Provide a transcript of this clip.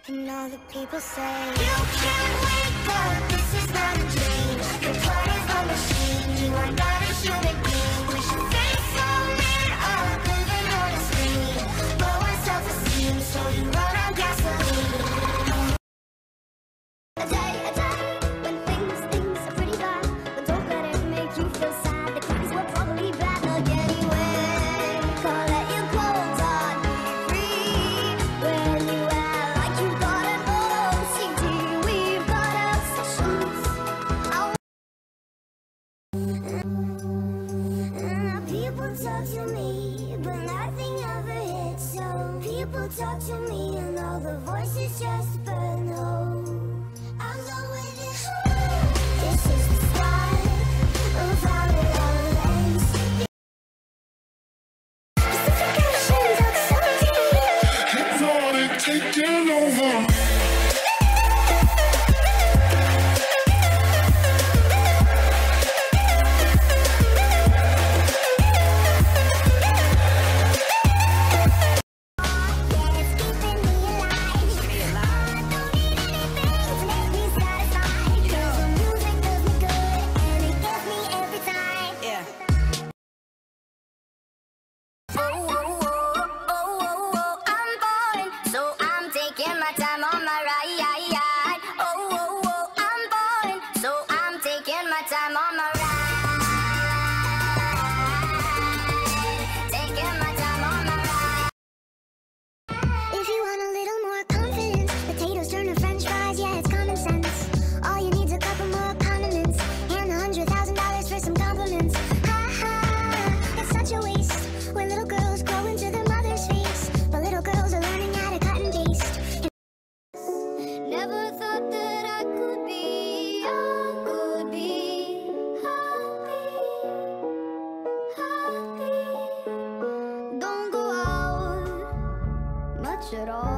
And all the people say you can't wake up, this is not a dream. You're part of a machine, you are not a human being. We should face all men up, living on a screen. Low on self-esteem, so you run on gasoline. A day, when things are pretty bad. But don't let it make you feel sad. The crimes were probably bad, look anyway. Can't let your clothes on, be free. When you act like you got an OCD, we've got obsessions. People talk to me, but nothing ever hits. So people talk to me, and all the voices just burn holes. I'm done with it. This is the start of how it all ends. Specifications of something. Hypnotic, taking over. Yeah, it's keeping me alive. I don't need anything to make me satisfied. 'Cause the music does me good, and it gets me every time. Yeah. I'm falling, so I'm taking my time on my ride. I'm falling, so I'm taking my time on my ride. Taking my time on my ride. If you want a little more confidence, potatoes turn to French fries. Yeah, it's common sense. All you need's a couple more condiments and $100,000 for some compliments. Ha ha, it's such a waste when little girls grow into their mother's face, but little girls are learning how to cut and paste. Never thought that I could be happy. Don't go out much at all.